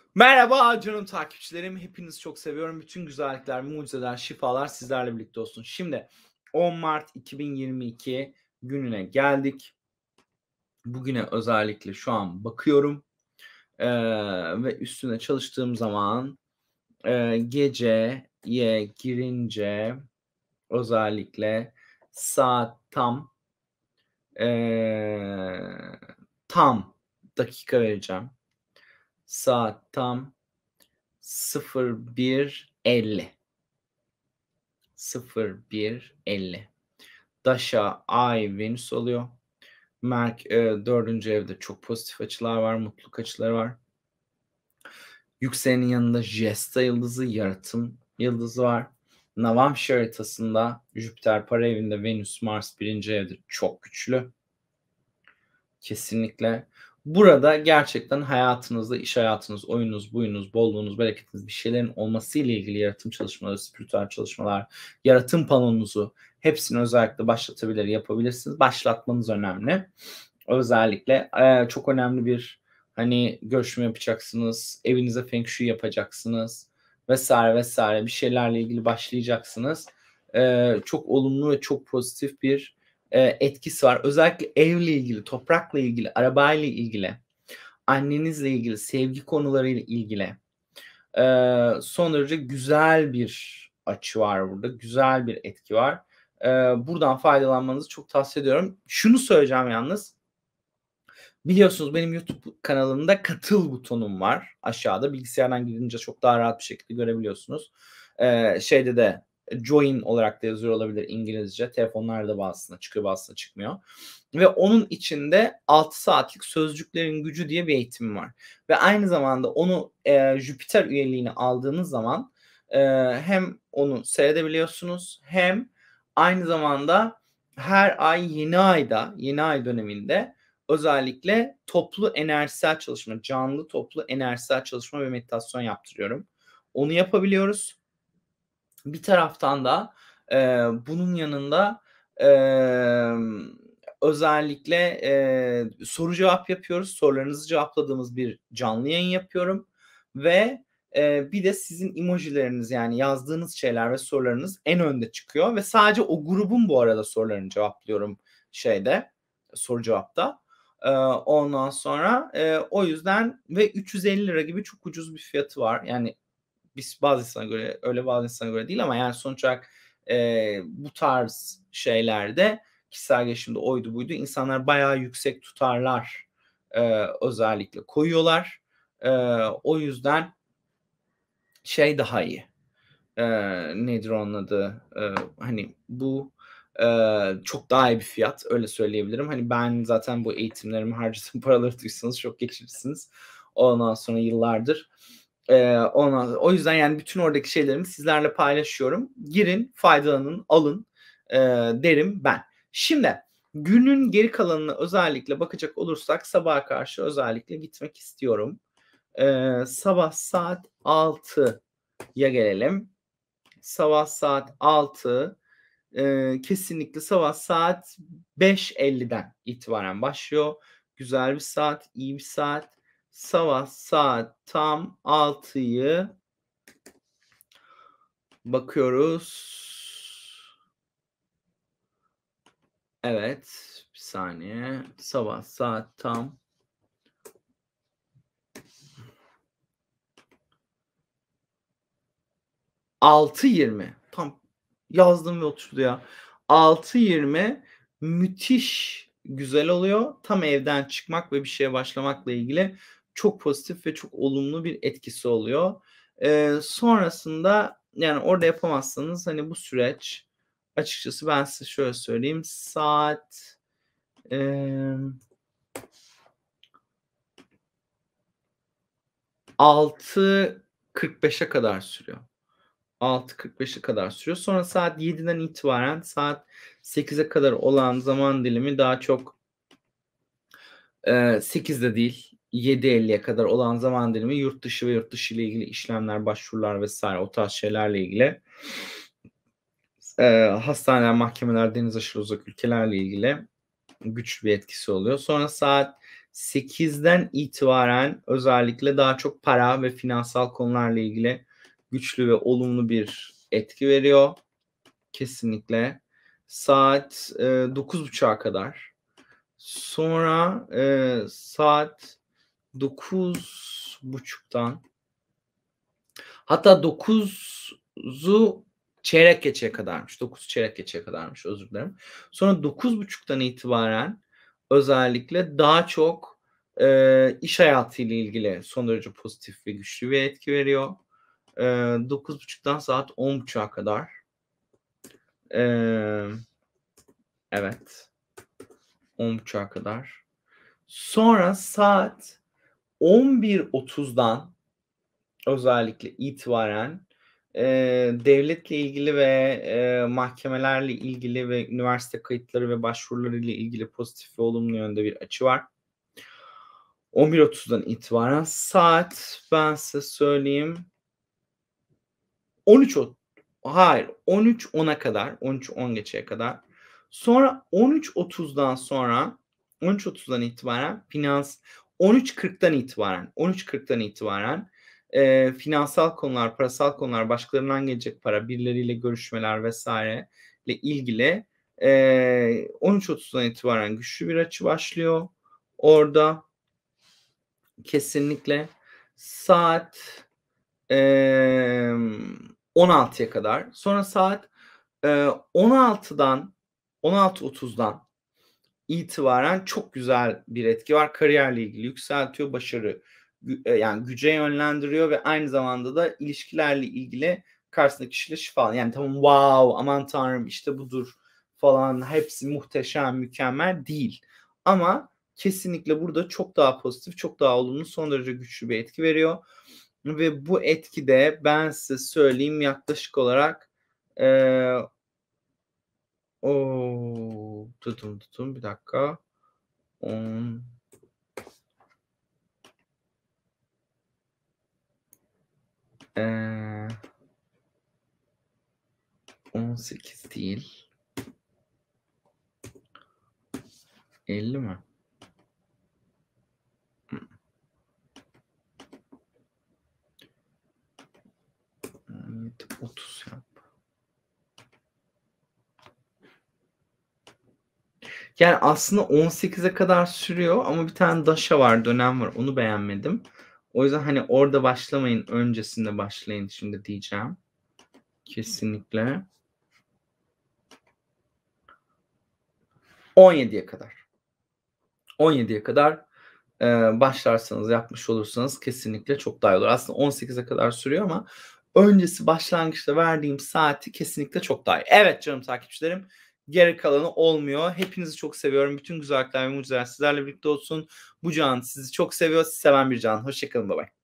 Merhaba canım takipçilerim. Hepinizi çok seviyorum. Bütün güzellikler, mucizeler, şifalar sizlerle birlikte olsun. Şimdi 10 Mart 2022 gününe geldik. Bugüne özellikle şu an bakıyorum ve üstüne çalıştığım zaman geceye girince özellikle saat eee, tam dakika vereceğim. Saat tam 01:50. 01:50. Daşa, Ay, Venüs oluyor. 4. evde çok pozitif açılar var, mutluluk açıları var. Yükselenin yanında Jesta yıldızı, yaratım yıldızı var. Navamsha haritasında Jüpiter para evinde, Venüs, Mars 1. evde çok güçlü. Kesinlikle. Burada gerçekten hayatınızda, iş hayatınız, oyununuz, buyunuz, bolluğunuz, bereketiniz bir şeylerin olmasıyla ilgili yaratım çalışmaları, spiritüel çalışmalar, yaratım panonunuzu hepsini özellikle başlatabilir, yapabilirsiniz. Başlatmanız önemli. Özellikle çok önemli bir hani görüşme yapacaksınız, evinize feng shui yapacaksınız vesaire vesaire bir şeylerle ilgili başlayacaksınız. Çok olumlu ve çok pozitif bir etkisi var. Özellikle evle ilgili, toprakla ilgili, arabayla ilgili, annenizle ilgili, sevgi konularıyla ilgili son derece güzel bir açı var burada. Güzel bir etki var. Buradan faydalanmanızı çok tavsiye ediyorum. Şunu söyleyeceğim yalnız. Biliyorsunuz benim YouTube kanalımda katıl butonum var aşağıda. Bilgisayardan girince çok daha rahat bir şekilde görebiliyorsunuz. Şeyde de join olarak da yazıyor olabilir İngilizce. Telefonlarda bazısında çıkıyor, bazısında çıkmıyor. Ve onun içinde 6 saatlik Sözcüklerin Gücü diye bir eğitim var. Ve aynı zamanda onu Jüpiter üyeliğini aldığınız zaman hem onu seyredebiliyorsunuz hem aynı zamanda her ay yeni ay döneminde özellikle toplu enerjisel çalışma, canlı toplu enerjisel çalışma ve meditasyon yaptırıyorum. Onu yapabiliyoruz. Bir taraftan da bunun yanında özellikle soru cevap yapıyoruz. Sorularınızı cevapladığımız bir canlı yayın yapıyorum ve bir de sizin emojileriniz yani yazdığınız şeyler ve sorularınız en önde çıkıyor ve sadece o grubun bu arada sorularını cevaplıyorum soru cevapta. Ondan sonra o yüzden ve 350 lira gibi çok ucuz bir fiyatı var. Yani bazı insana göre öyle, bazı insana göre değil ama yani sonuç olarak bu tarz şeylerde kişisel gelişimde oydu buydu insanlar bayağı yüksek tutarlar özellikle koyuyorlar. O yüzden daha iyi. Nedir onun adı? Hani bu çok daha iyi bir fiyat öyle söyleyebilirim. Hani ben zaten bu eğitimlerimi harcadığım paraları duysanız çok geçirirsiniz. Ondan sonra yıllardır. O yüzden yani bütün oradaki şeylerimi sizlerle paylaşıyorum. Girin, faydalanın, alın derim ben. Şimdi günün geri kalanına özellikle bakacak olursak sabaha karşı özellikle gitmek istiyorum. Sabah saat 6'ya gelelim. Sabah saat 6 kesinlikle sabah saat 5:50'den itibaren başlıyor. Güzel bir saat, iyi bir saat. Sabah saat tam 6'yı bakıyoruz. Evet, bir saniye. Sabah saat tam 6:20. Tam yazdım ve oturdu ya. 6:20 müthiş güzel oluyor. Tam evden çıkmak ve bir şeye başlamakla ilgili çok pozitif ve çok olumlu bir etkisi oluyor. Sonrasında, yani, orada yapamazsanız, hani, bu süreç açıkçası ben size şöyle söyleyeyim, saat, emm 6:45'e kadar sürüyor. 6:45'e kadar sürüyor. Sonra saat 7'den itibaren saat 8'e kadar olan zaman dilimi daha çok 8'de değil, 7:50'ye kadar olan zaman dilimi yurt dışı ve yurt dışı ile ilgili işlemler, başvurular vs. o tarz şeylerle ilgili. Hastaneler, mahkemeler, deniz aşırı uzak ülkelerle ilgili güçlü bir etkisi oluyor. Sonra saat 8'den itibaren özellikle daha çok para ve finansal konularla ilgili güçlü ve olumlu bir etki veriyor. Kesinlikle. Saat 9.30'a kadar. Sonra saat 9.30'dan hatta 9'u çeyrek geçeye kadarmış. 9 çeyrek geçeye kadarmış, özür dilerim. Sonra 9.30'dan itibaren özellikle daha çok iş hayatıyla ilgili son derece pozitif ve güçlü bir etki veriyor. 9.30'dan saat 10.30'a kadar. Evet. 10.30'a kadar. Sonra saat 11.30'dan özellikle itibaren devletle ilgili ve mahkemelerle ilgili ve üniversite kayıtları ve başvuruları ile ilgili pozitif ve olumlu yönde bir açı var. 11.30'dan itibaren saat, ben size söyleyeyim, 13.10'a kadar, 13.10 geçeye kadar. Sonra 13.30'dan itibaren 13.40'dan itibaren finansal konular, parasal konular, başkalarından gelecek para, birileriyle görüşmeler vesaire ile ilgili 13.30'dan itibaren güçlü bir açı başlıyor. Orada kesinlikle saat 16'ya kadar. Sonra saat 16.30'dan itibaren çok güzel bir etki var. Kariyerle ilgili yükseltiyor, başarı yani güce yönlendiriyor ve aynı zamanda da ilişkilerle ilgili karşısındaki kişiyle şifa. Yani tamam, wow, aman tanrım işte budur falan, hepsi muhteşem, mükemmel değil. Ama kesinlikle burada çok daha pozitif, çok daha olumlu, son derece güçlü bir etki veriyor. Ve bu etki de ben size söyleyeyim yaklaşık olarak tutun bir dakika. 18 değil. 50 mi? 30 yap. Yani aslında 18'e kadar sürüyor ama bir tane daşa var, dönem var. Onu beğenmedim. O yüzden hani orada başlamayın, öncesinde başlayın şimdi diyeceğim. Kesinlikle. 17'ye kadar. 17'ye kadar başlarsanız, yapmış olursanız kesinlikle çok daha iyi olur. Aslında 18'e kadar sürüyor ama öncesi, başlangıçta verdiğim saati kesinlikle çok daha iyi. Evet canım takipçilerim, geri kalanı olmuyor. Hepinizi çok seviyorum. Bütün güzellikler ve mucizeler sizlerle birlikte olsun. Bu Can sizi çok seviyor. Sizi seven bir Can. Hoşça kalın. Bye bye.